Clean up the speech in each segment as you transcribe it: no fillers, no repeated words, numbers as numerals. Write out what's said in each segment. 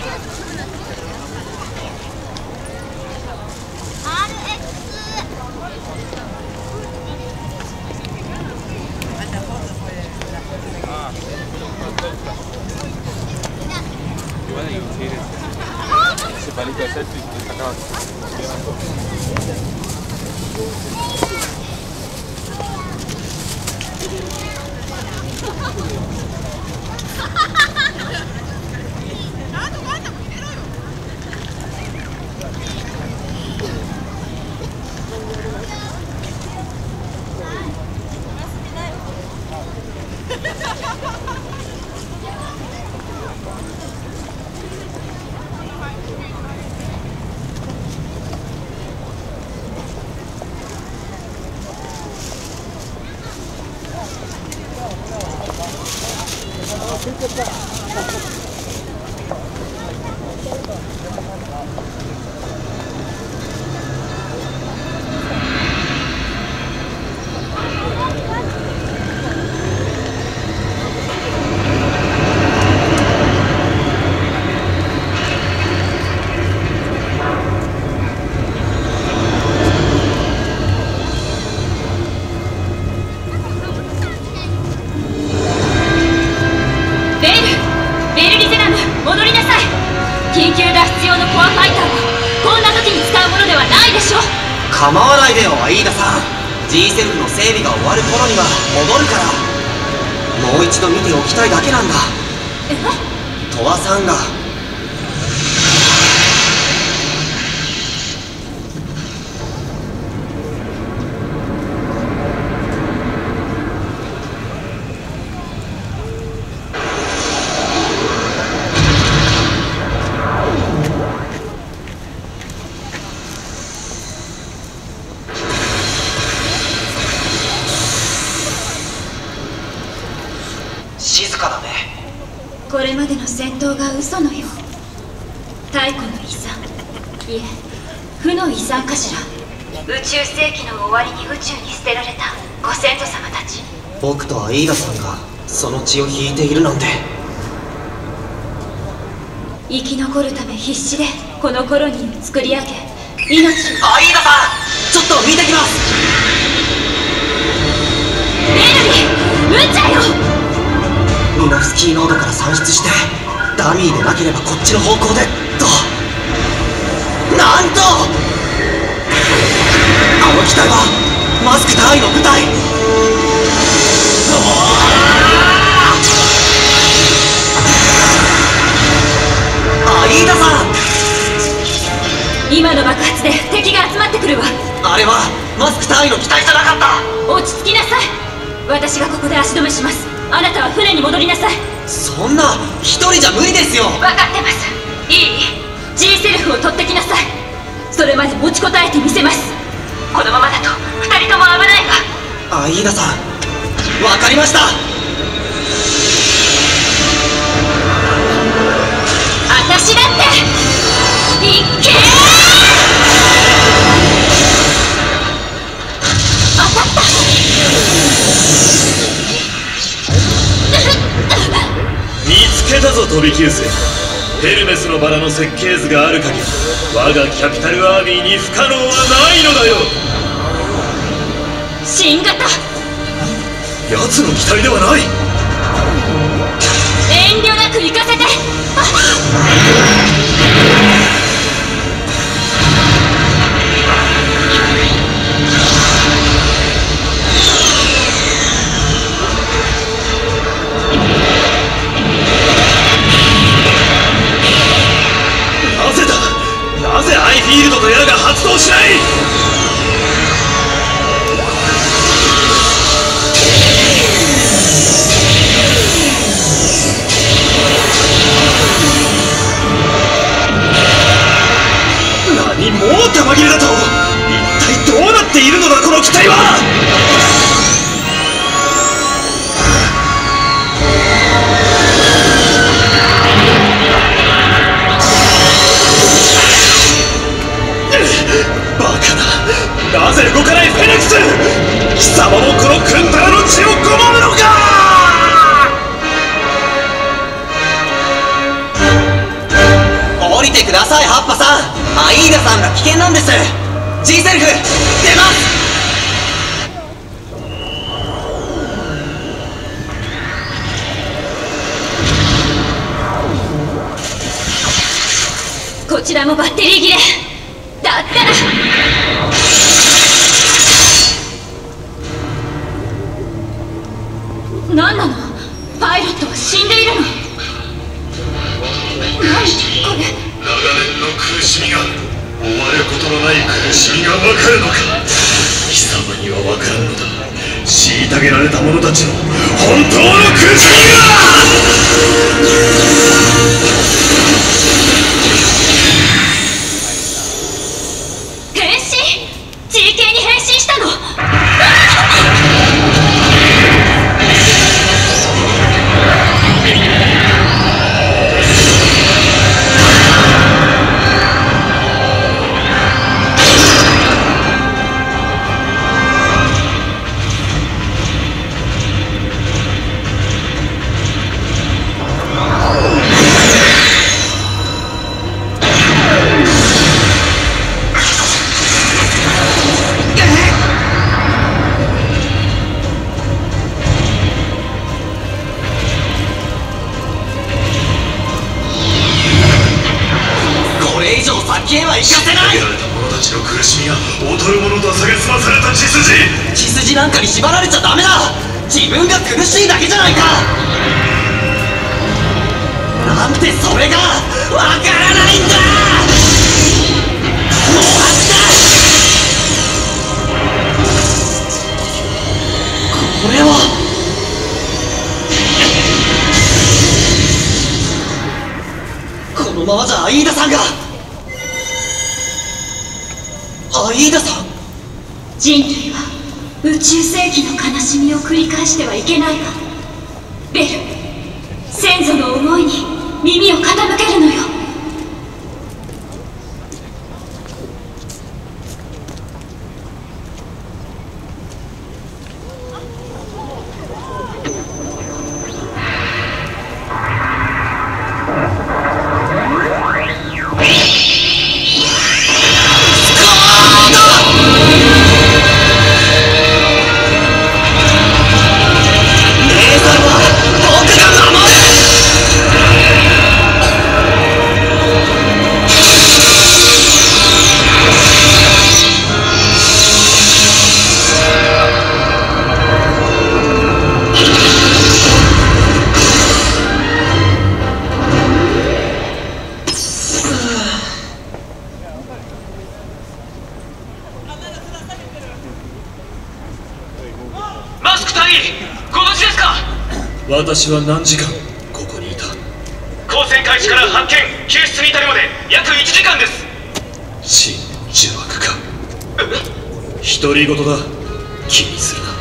Ese palito de selfie que sacaba. 構わないでよ、アイーダさん。 G セルフの整備が終わる頃には戻るから。もう一度見ておきたいだけなんだ。トワさんが。静かだね。 これまでの戦闘が嘘のよう。太古の遺産、いえ負の遺産かしら。宇宙世紀の終わりに宇宙に捨てられたご先祖様たち。 僕とアイーダさんがその血を引いているなんて。 生き残るため必死でこのコロニーを作り上げ命を。 アイーダさん、ちょっと見てきます。 メルリー、無茶よ。 ミノフスキーノードから算出してダミーでなければこっちの方向でと。なんとあの機体はマスク隊の部隊。アイーダさん、 今の爆発で敵が集まってくるわ。 あれはマスク隊の機体じゃなかった。 落ち着きなさい。私がここで足止めします。あなたは船に戻りなさい。 そんな一人じゃ無理ですよ。 分かってます。いい？ G セルフを取ってきなさい。それまで持ちこたえてみせます。このままだと二人とも危ないわ。 アイーダさん、分かりました。 私だっていっけー。当たった。 見つけたぞ飛び級生。ヘルメスのバラの設計図がある限り我がキャピタルアーミーに不可能はないのだよ。 新型。 奴の機体ではない。 遠慮なく行かせて。 なぜアイフィールドとやらが発動しない。何、もう弾切れだと。一体どうなっているのだこの機体は。バカな。 りてください、ハッパさん。アイーダさんが危険なんです。 G セルフ出ます。 こちらもバッテリー切れだったら。何なの？パイロットは死んでいるの？何これ？ 長年の苦しみが終わることのない苦しみが分かるのか。貴様には分からんのだ。虐げられた者たちの本当の苦しみが。 変身？GK に変身したの？ 先へは行かせない。 虐げられた者たちの苦しみが劣る者とは蔑まされた血筋。 血筋なんかに縛られちゃダメだ。自分が苦しいだけじゃないか。なんでそれがわからないんだ。もう飽きた。これはこのままじゃアイーダさんが。アイーダさん。 人類は宇宙世紀の悲しみを繰り返してはいけないわ。ベル、先祖の思いに耳を傾けるのよ。 私は何時間ここにいた。交戦開始から発見救出に至るまで約1時間です。真呪縛か。独り言だ。気にするな。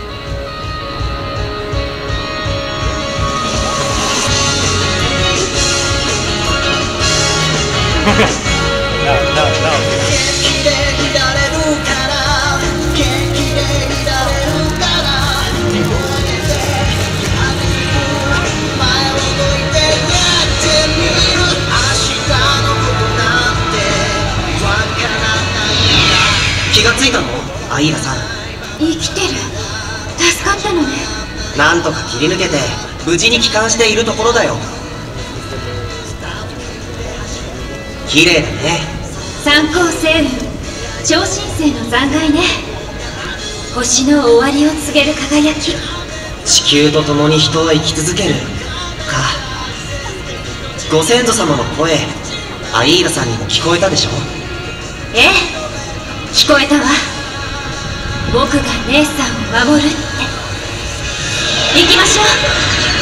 気がついたの？アイーダさん。 生きてる。助かったのね。 なんとか切り抜けて無事に帰還しているところだよ。綺麗だね。 三光星雲、超新星の残骸ね。星の終わりを告げる輝き。 地球と共に人は生き続けるか。ご先祖様の声、アイーダさんにも聞こえたでしょ？ ええ、聞こえたわ。僕が姉さんを守るって。行きましょう。